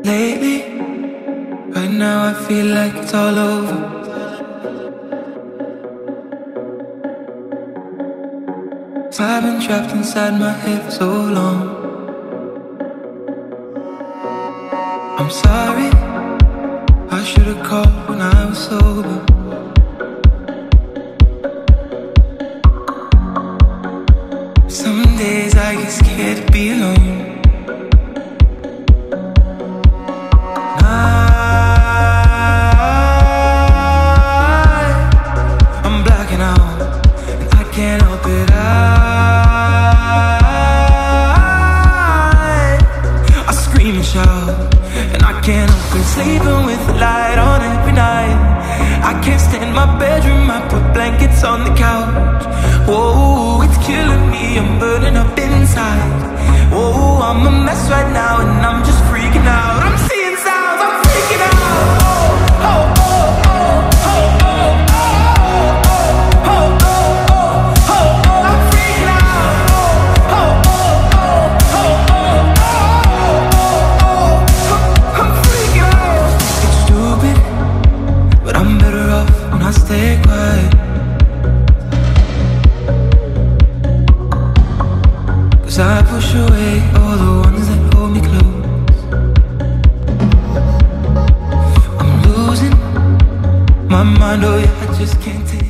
Lately, right now I feel like it's all over. So I've been trapped inside my head for so long. I'm sorry, I should've called when I was sober. Some days I get scared to be alone. I'm blacking out, and I can't help it. I scream and shout, and I can't help it. Sleeping with the light on every night. I can't stand my bedroom, I put blankets on the couch. Whoa, it's killing me, I'm burning up inside. Whoa, I'm a mess right now, and I'm just freaking out. I'm seeing sounds, I'm freaking out. Oh, oh, oh, oh, oh, oh, oh, oh, oh, oh, oh, oh, I'm freaking out. Oh, oh, oh, oh, oh, oh, oh, I'm freaking out. It's stupid, but I'm better off when I stay quiet. Cause I push away all the ones that hold me close. I'm losing my mind, oh yeah, I just can't take